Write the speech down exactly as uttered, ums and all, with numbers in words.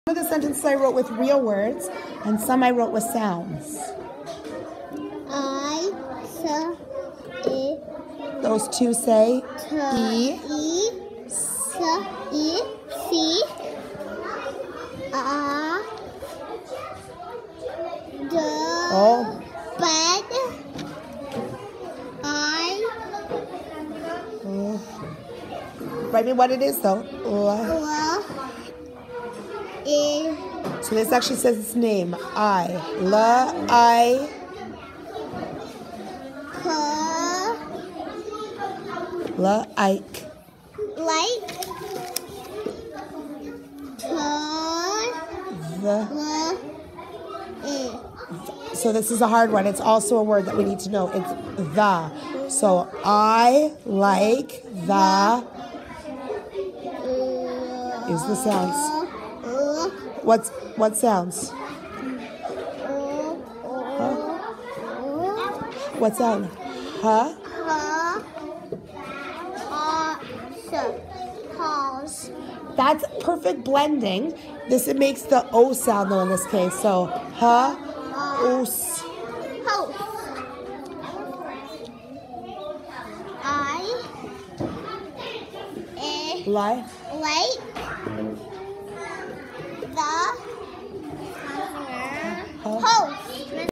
Some of the sentences I wrote with real words, and some I wrote with sounds. I, s, e. Those two say T, e, e, s, e, c, a, d, oh, bed, I, oh. Write me what it is though. Oh. l, e. So this actually says its name. I, la, I, K, la, Ike. like, T, The. l, e. So this is a hard one. It's also a word that we need to know. It's the. So I like the is the sounds. What's what sounds? Huh? What sound? Huh? That's perfect blending. This it makes the O sound though in this case. So huh, os. House. I, eh, Like. like,